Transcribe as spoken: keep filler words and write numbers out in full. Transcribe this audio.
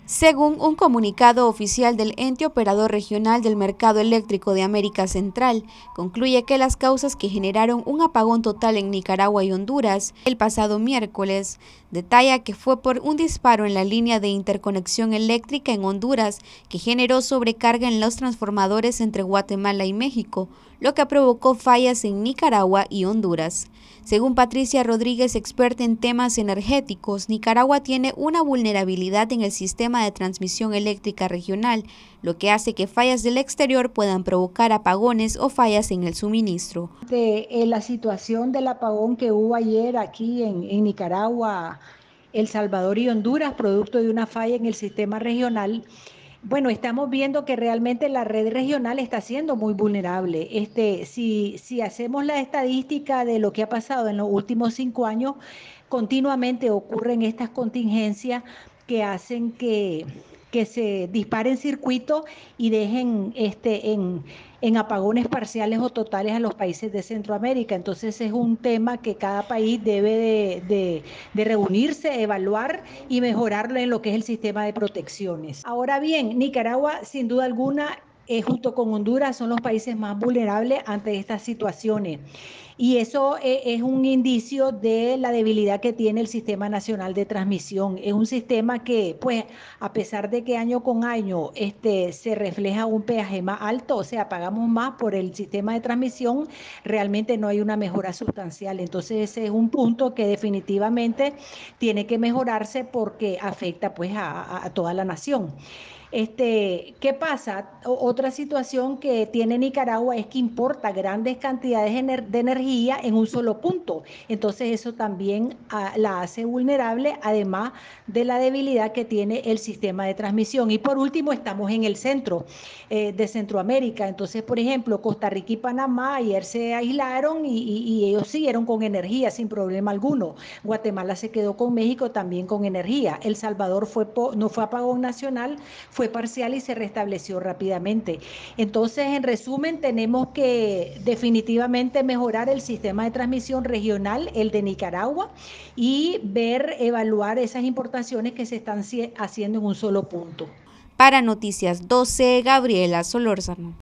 Según un comunicado oficial del ente operador regional del mercado eléctrico de América Central, concluye que las causas que generaron un apagón total en Nicaragua y Honduras el pasado miércoles detalla que fue por un disparo en la línea de interconexión eléctrica en Honduras que generó sobrecarga en los transformadores entre Guatemala y México, lo que provocó fallas en Nicaragua y Honduras. Según Patricia Rodríguez, experta en temas energéticos, Nicaragua tiene una vulnerabilidad en el sistema de transmisión eléctrica regional, lo que hace que fallas del exterior puedan provocar apagones o fallas en el suministro. De, eh, la situación del apagón que hubo ayer aquí en, en Nicaragua, El Salvador y Honduras, producto de una falla en el sistema regional, bueno, estamos viendo que realmente la red regional está siendo muy vulnerable. Este, si, si hacemos la estadística de lo que ha pasado en los últimos cinco años, continuamente ocurren estas contingencias que hacen que, que se disparen circuitos y dejen este, en, en apagones parciales o totales a los países de Centroamérica. Entonces es un tema que cada país debe de, de, de reunirse, evaluar y mejorarlo en lo que es el sistema de protecciones. Ahora bien, Nicaragua, sin duda alguna, eh, junto con Honduras, son los países más vulnerables ante estas situaciones. Y eso eh, es un indicio de la debilidad que tiene el Sistema Nacional de Transmisión. Es un sistema que, pues, a pesar de que año con año este, se refleja un peaje más alto, o sea, pagamos más por el sistema de transmisión, realmente no hay una mejora sustancial. Entonces, ese es un punto que definitivamente tiene que mejorarse porque afecta, pues, a, a, a toda la nación. Este, ¿qué pasa? O, otra situación que tiene Nicaragua es que importa grandes cantidades de energía en un solo punto. Entonces eso también a, la hace vulnerable, además de la debilidad que tiene el sistema de transmisión. Y por último, estamos en el centro eh, de Centroamérica. Entonces, por ejemplo, Costa Rica y Panamá ayer se aislaron y, y, y ellos siguieron con energía sin problema alguno. Guatemala se quedó con México también con energía. El Salvador fue no fue apagón nacional, fue parcial y se restableció rápidamente. Entonces, en resumen, tenemos que definitivamente mejorar el sistema de transmisión regional, el de Nicaragua, y ver, evaluar esas importaciones que se están haciendo en un solo punto. Para Noticias doce, Gabriela Solórzano.